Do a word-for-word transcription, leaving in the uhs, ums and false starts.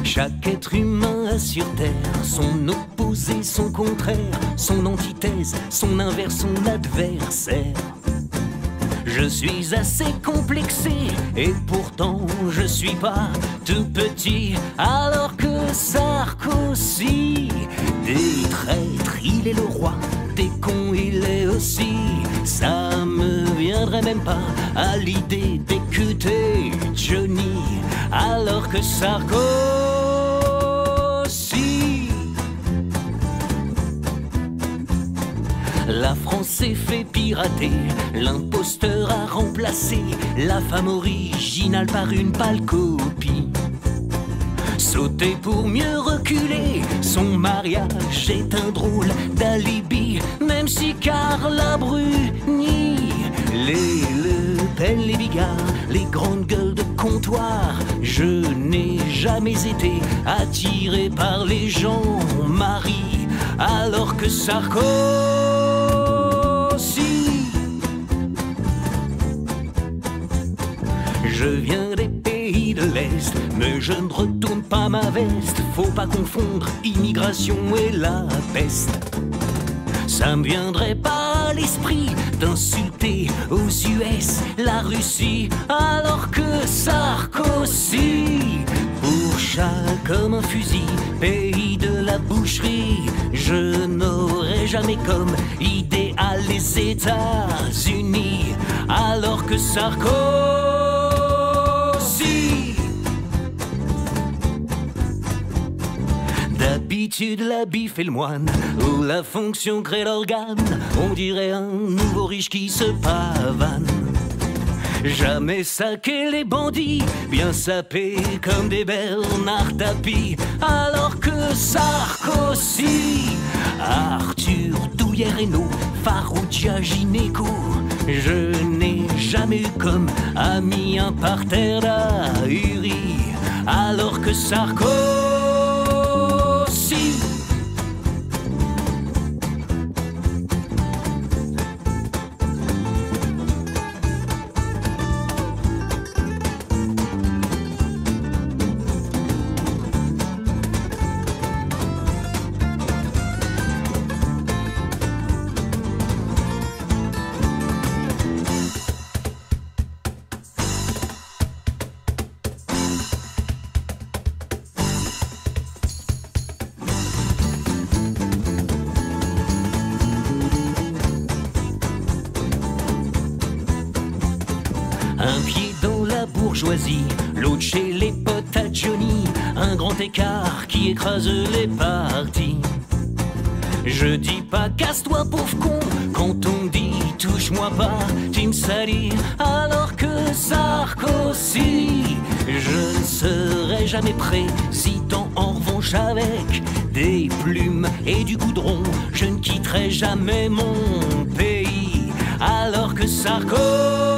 Chaque être humain a sur terre son opposé, son contraire, son antithèse, son inverse, son adversaire. Je suis assez complexé et pourtant je suis pas tout petit, alors que Sarkozy, des traîtres il est le roi, des cons il est aussi. Ça me viendrait même pas à l'idée d'écouter Johnny, alors que Sarkozy. La France s'est fait pirater, l'imposteur a remplacé la femme originale par une pâle copie. Sauter pour mieux reculer, son mariage est un drôle d'alibi, même si Carla Bruni, les Le Pen, les Bigard, les grandes gueules de comptoir, je n'ai jamais été attiré par les gens Marie, alors que Sarkozy. Je viens des pays de l'Est, mais je ne retourne pas ma veste. Faut pas confondre immigration et la peste. Ça me viendrait pas à l'esprit d'insulter aux U S la Russie, alors que Sarkozy, pour chat comme un fusil, pays de la boucherie, je n'aurais jamais comme idéal les États-Unis, alors que Sarkozy. D'habitude la bif et le moine, où la fonction crée l'organe, on dirait un nouveau riche qui se pavane. Jamais saquer les bandits, bien sapés comme des Bernard Tapie, alors que Sarkozy, Arthur Douillet-Reynaud, Faroudia Gineco, je n'ai jamais eu comme ami un parterre d'ahuri, alors que Sarkozy. Un pied dans la bourgeoisie, l'autre chez les potes à Johnny, un grand écart qui écrase les partis. Je dis pas casse-toi pauvre con, quand on dit touche-moi pas, tu me salis, alors que Sarkozy, je ne serai jamais président, en revanche avec des plumes et du goudron, je ne quitterai jamais mon pays, alors que Sarkozy.